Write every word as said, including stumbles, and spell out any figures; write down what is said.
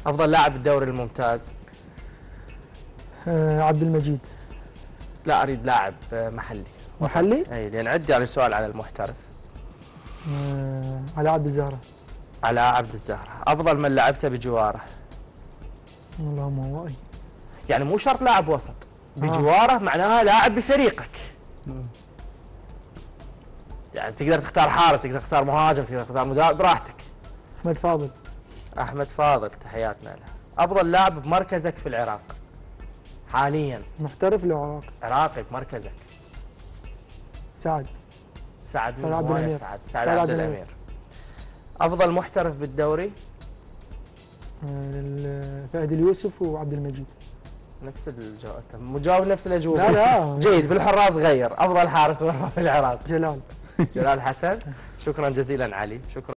افضل لاعب بالدوري الممتاز. آه عبد المجيد. لا اريد لاعب محلي. محلي؟ اي لان عندي يعني سؤال على المحترف. آه علاء عبد الزهره. علاء عبد الزهره. افضل من لعبته بجواره. اللهم هو اي. يعني مو شرط لاعب وسط، بجواره معناها لاعب بفريقك. يعني تقدر تختار حارس، تقدر تختار مهاجم، تقدر تختار مدافع براحتك. احمد فاضل. احمد فاضل تحياتنا له. افضل لاعب بمركزك في العراق حاليا. محترف العراق. عراقي بمركزك. سعد. سعد سعد عبد الامير. سعد سعد عبد الامير. افضل محترف بالدوري. آه فهد اليوسف وعبد المجيد. نفس الجواب، مجاوب نفس الاجوبه. لا لا جيد. بالحراس غير. افضل حارس مرمى في العراق. جلال. جلال حسن. شكرا جزيلا علي. شكرا.